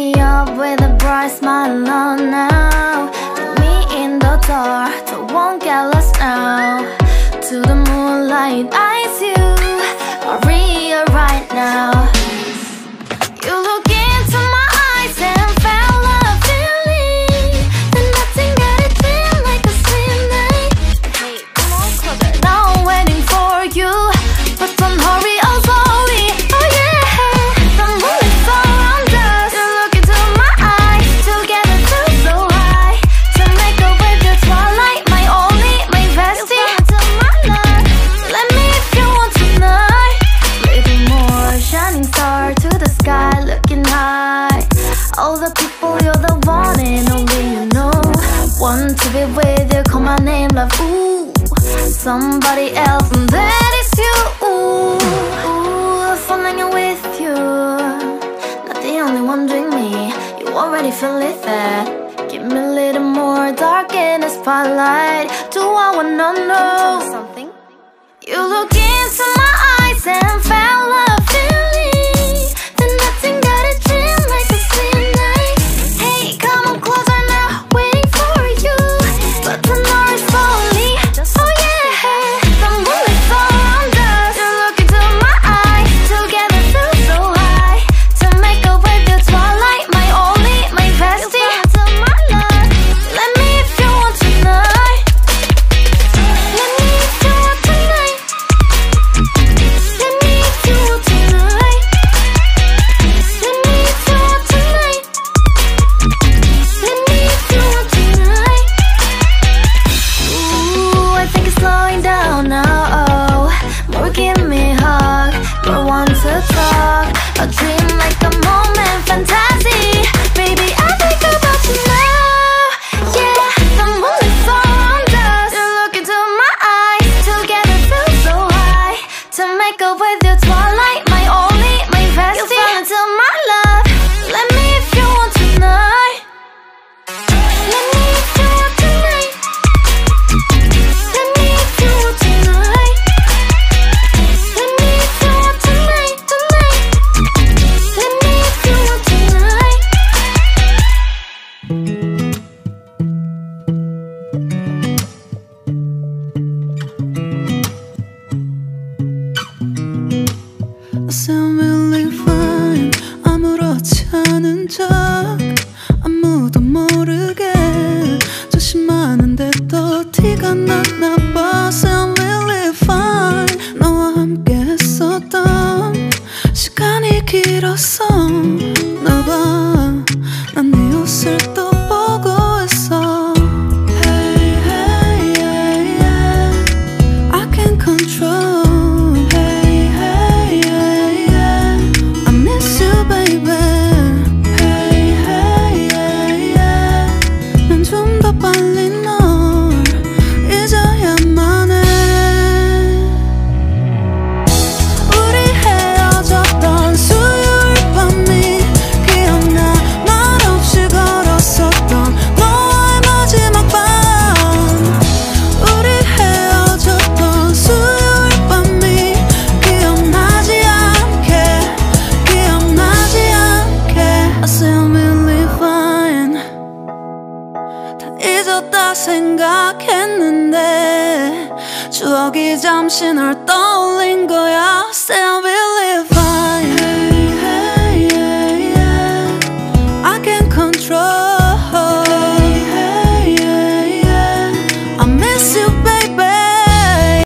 me up with a bright smile on now. Put me in the dark, so won't get lost now. To the moonlight, eyes you, Maria right now. You look into my eyes and felt a feeling that nothing got it feel like a slim night. Hey, come on closer, now I'm waiting for you, but don't hurry, oh slowly. Oh yeah, the moon is around us. You look into my eyes, together feel so high. To make up with your twilight, my only, my bestie. You fall into my love, let me if you want tonight. Little more shining star to the sky, looking high. All the people, you're the one and only you know. Want to be with you, call my name, love, ooh. Somebody else, and that is you, ooh. Falling with you, not the only one doing me. You already feel it there. Give me a little more dark in the spotlight. Do I wanna know something? You look into my eyes and felt a feeling that nothing got a dream like a slim night. Hey, come on closer now, waiting for you, but the noise slowly. Oh yeah, the moon is around us. You look into my eyes, together feel so high. To make up with your twilight, my only, my bestie. You fall into my love, let me if you want tonight. Let me if you want tonight. Let me if you want tonight. Let me if you want tonight. Let me if you want tonight. Ooh, I think it's slowing down now. Oh, more give me a hug, more want to talk. A dream like a moment, fantasy. Baby, I think about you now. Yeah, the moon is around us. You look into my eyes, together feel so high. To make up with your twilight, my only, my bestie. You fall into my love, let me if you want tonight. Let me if you want tonight. Let me if you want tonight. Let me if you want tonight, tonight. Let me if you want tonight. I sound really fine, 아무렇지 않은 척 아무도 모르게 조심하는데 또 티가 났나 봐. Sound really fine, 너와 함께 했었던 시간이 길었어 나 봐. 난 네 옷을 또 보고 있어. Hey, hey, yeah, yeah. I can't control. Hey, hey, yeah, yeah. I miss you, baby. Hey, hey, yeah, yeah. 난 좀 더 빨리 널 잊어야만 해. 우리 헤어졌던 수요일 밤이 기억나. 말없이 걸었었던 너와의 마지막 밤. 우리 헤어졌던 수요일 밤이 기억나지 않게, 기억나지 않게. I sound really fine, 다 잊었다 생각했는데 추억이 잠시 널 떠올린 거야. Sound